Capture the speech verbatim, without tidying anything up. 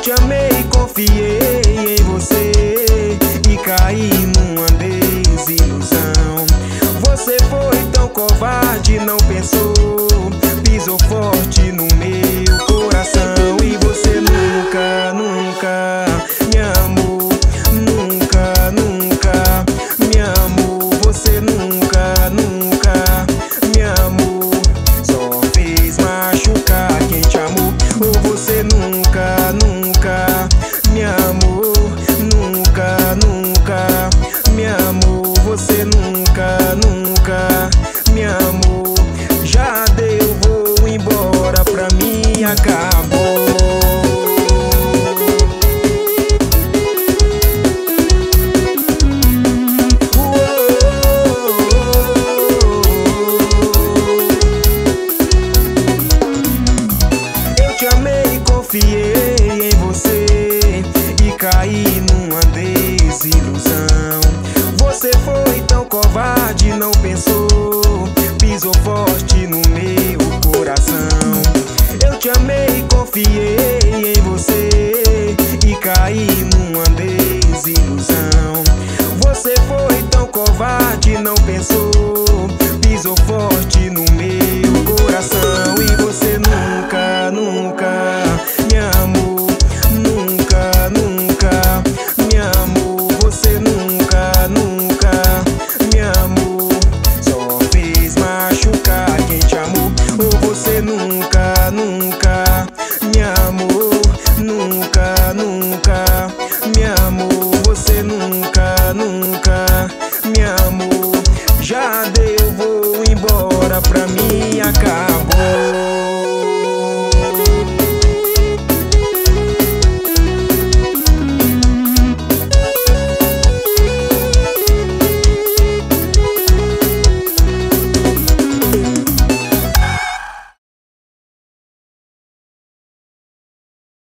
te amei, confiei em você e caí numa desilusão. Você foi tão covarde, não pensou, pisou forte no meu coração. E você nunca, nunca me amou, nunca, nunca me amou. Você nunca, nunca me amou, só fez machucar quem te amou. Ou você nunca, nunca me amou, nunca, nunca me amou. Você nunca, nunca me amou. Já deu, vou embora, pra mim acabou. Eu te amei, confiei em você e caí numa desilusão. Você foi tão covarde, não pensou, pisou forte no meu coração. Eu te amei, confiei em você e caí numa desilusão. Você foi tão covarde, não pensou, pisou forte no meu coração. E você nunca, nunca me amou, nunca, nunca me amou. Você nunca, nunca me amou, só fez machucar quem te amou. Ou você nunca, nunca me amou, nunca, nunca me amou. Você nunca, nunca me amou. Já deu, vou embora, pra mim acabou.